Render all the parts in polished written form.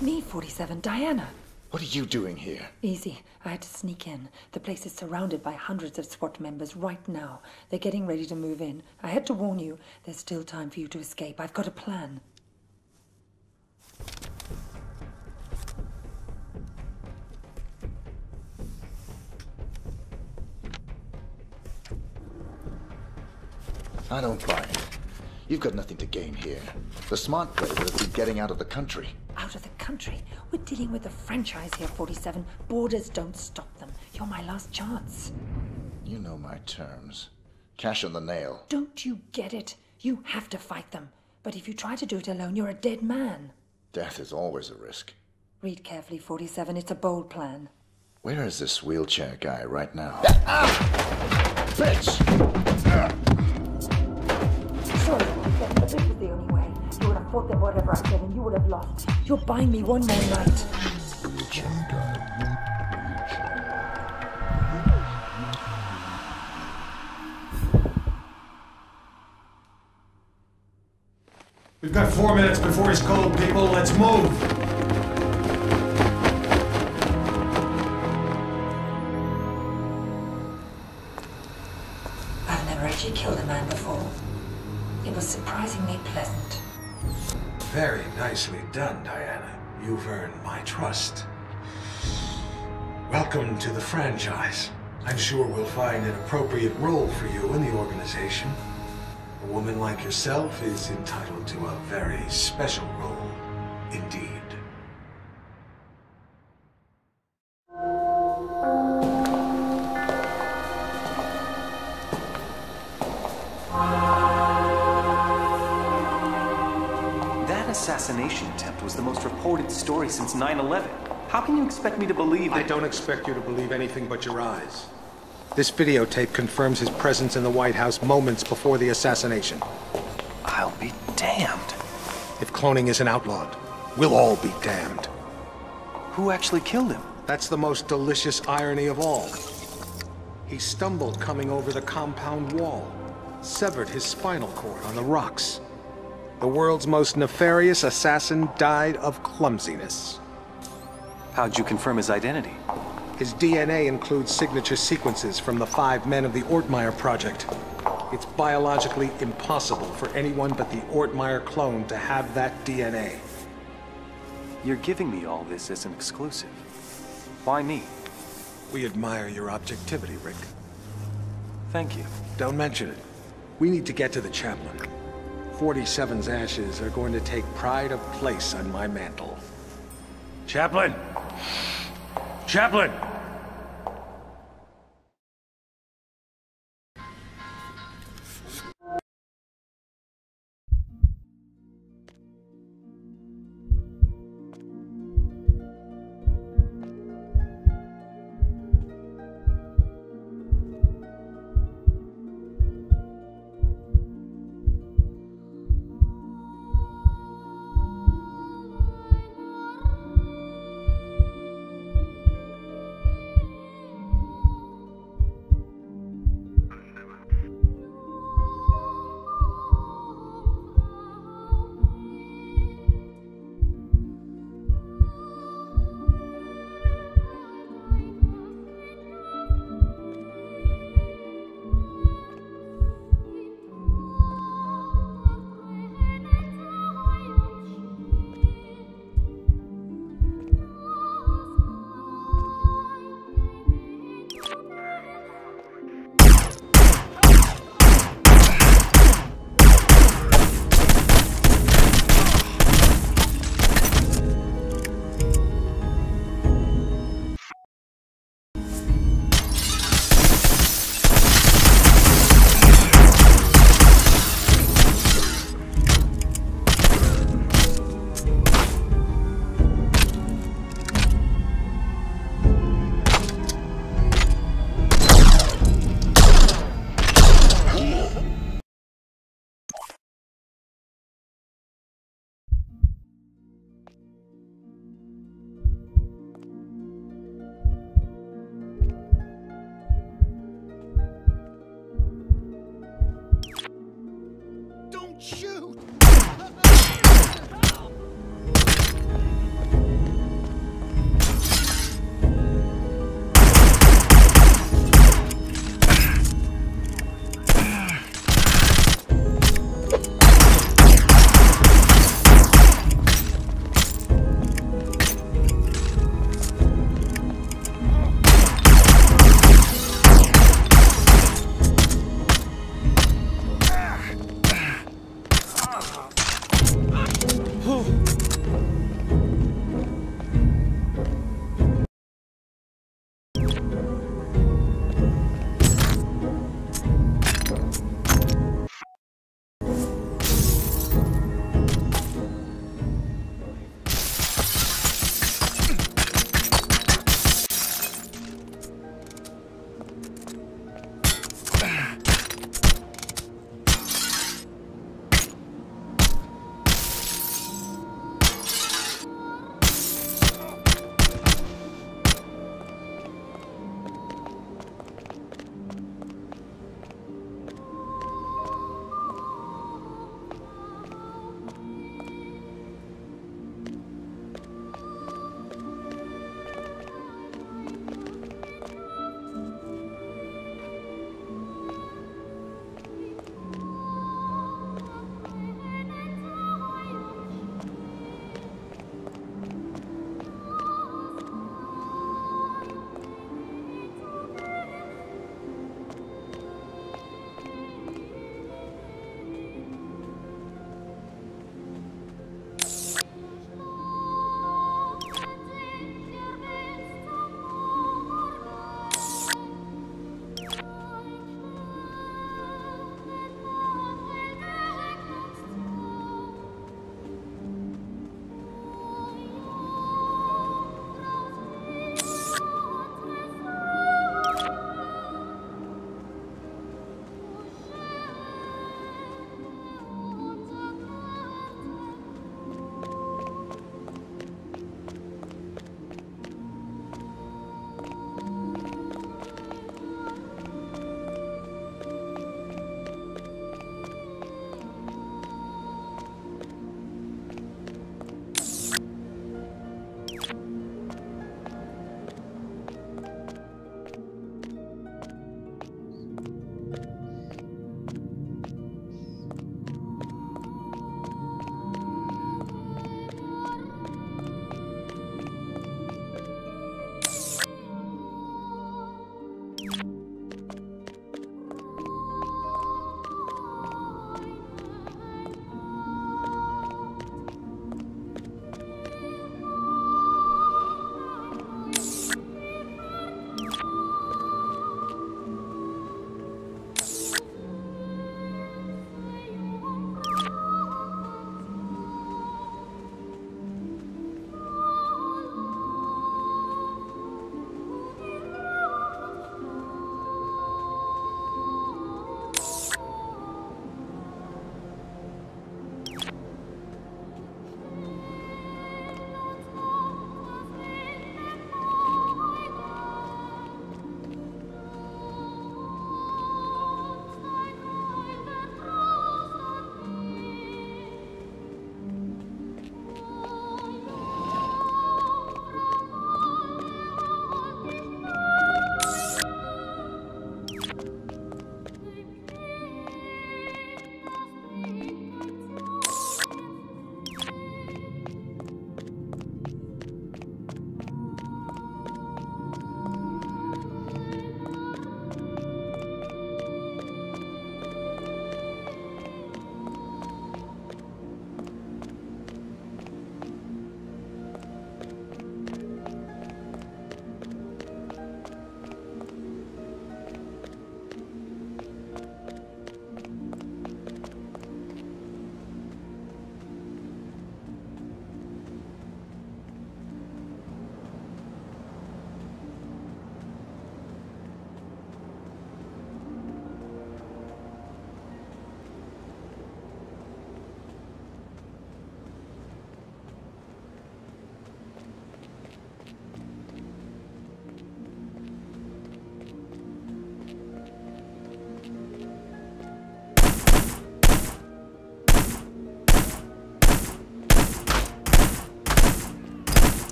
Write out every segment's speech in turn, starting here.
It's me, 47, Diana. What are you doing here? Easy. I had to sneak in. The place is surrounded by hundreds of SWAT members right now. They're getting ready to move in. I had to warn you. There's still time for you to escape. I've got a plan. I don't buy it. You've got nothing to gain here. The smart play would have been getting out of the country. Out of the country? We're dealing with a franchise here, 47. Borders don't stop them. You're my last chance. You know my terms. Cash on the nail. Don't you get it? You have to fight them. But if you try to do it alone, you're a dead man. Death is always a risk. Read carefully, 47. It's a bold plan. Where is this wheelchair guy right now? Bitch! Sorry, 47, but this was the only way. You would have fought them whatever I said, and you would have lost. You're buying me one more night. We've got 4 minutes before he's cold, people. Let's move! I've never actually killed a man before. It was surprisingly pleasant. Very nicely done, Diana. You've earned my trust. Welcome to the franchise. I'm sure we'll find an appropriate role for you in the organization. A woman like yourself is entitled to a very special role indeed. That assassination attempt was the most reported story since 9/11. How can you expect me to believe that? I don't expect you to believe anything but your eyes. This videotape confirms his presence in the White House moments before the assassination. I'll be damned. If cloning isn't outlawed, we'll all be damned. Who actually killed him? That's the most delicious irony of all. He stumbled coming over the compound wall, severed his spinal cord on the rocks. The world's most nefarious assassin died of clumsiness. How'd you confirm his identity? His DNA includes signature sequences from the 5 men of the Ortmeyer project. It's biologically impossible for anyone but the Ortmeyer clone to have that DNA. You're giving me all this as an exclusive. Why me? We admire your objectivity, Rick. Thank you. Don't mention it. We need to get to the chaplain. 47's ashes are going to take pride of place on my mantle. Chaplain! Chaplain!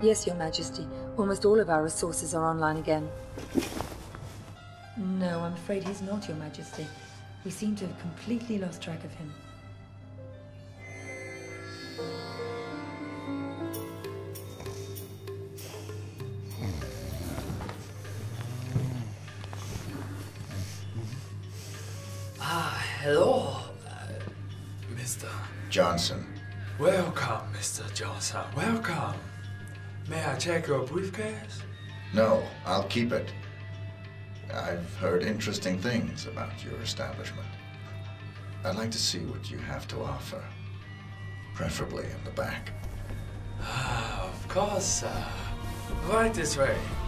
Yes, Your Majesty. Almost all of our resources are online again. No, I'm afraid he's not, Your Majesty. We seem to have completely lost track of him. Hello, Mr. Johnson. Welcome, Mr. Johnson. Welcome. May I check your briefcase? No, I'll keep it. I've heard interesting things about your establishment. I'd like to see what you have to offer. Preferably in the back. Of course, right this way.